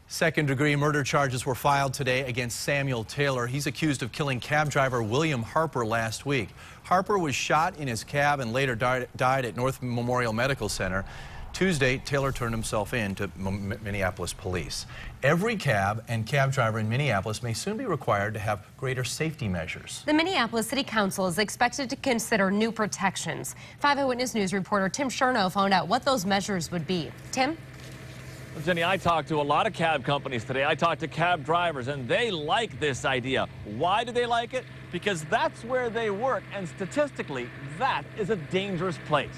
Second-degree murder charges were filed today against Samuel Taylor. He's accused of killing cab driver William Harper last week. Harper was shot in his cab and later died at North Memorial Medical Center. Tuesday, Taylor turned himself in to Minneapolis police. Every cab and cab driver in Minneapolis may soon be required to have greater safety measures. The Minneapolis City Council is expected to consider new protections. 5 Eyewitness News reporter Tim Chernow found out what those measures would be. Tim? Well, Jenny, I talked to a lot of cab companies today. I talked to cab drivers, and they like this idea. Why do they like it? Because that's where they work, and statistically, that is a dangerous place.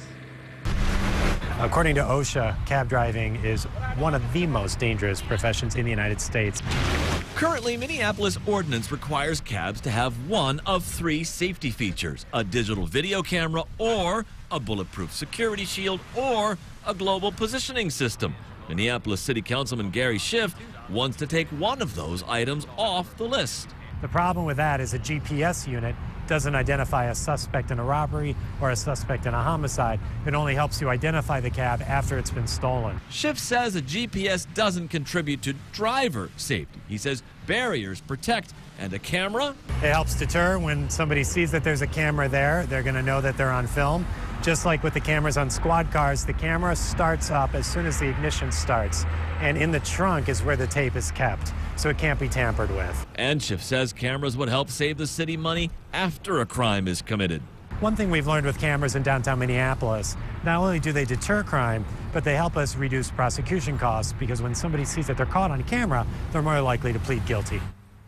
According to OSHA, cab driving is one of the most dangerous professions in the United States. Currently, Minneapolis ordinance requires cabs to have one of 3 safety features: a digital video camera, or a bulletproof security shield, or a global positioning system. Minneapolis City Councilman Gary Schiff wants to take one of those items off the list. The problem with that is a GPS unit doesn't identify a suspect in a robbery or a suspect in a homicide. It only helps you identify the cab after it's been stolen. Schiff says a GPS doesn't contribute to driver safety. He says barriers protect, and a camera? It helps deter. When somebody sees that there's a camera there, they're going to know that they're on film. Just like with the cameras on squad cars, the camera starts up as soon as the ignition starts. And in the trunk is where the tape is kept, so it can't be tampered with. And Schiff says cameras would help save the city money after a crime is committed. One thing we've learned with cameras in downtown Minneapolis, not only do they deter crime, but they help us reduce prosecution costs, because when somebody sees that they're caught on camera, they're more likely to plead guilty.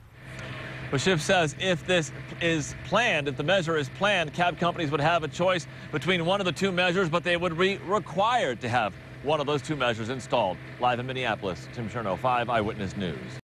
But Schiff says if this is planned, if the measure is planned, cab companies would have a choice between one of the 2 measures, but they would be required to have one of those 2 measures installed. Live in Minneapolis, Tim Chernow, 5 Eyewitness News.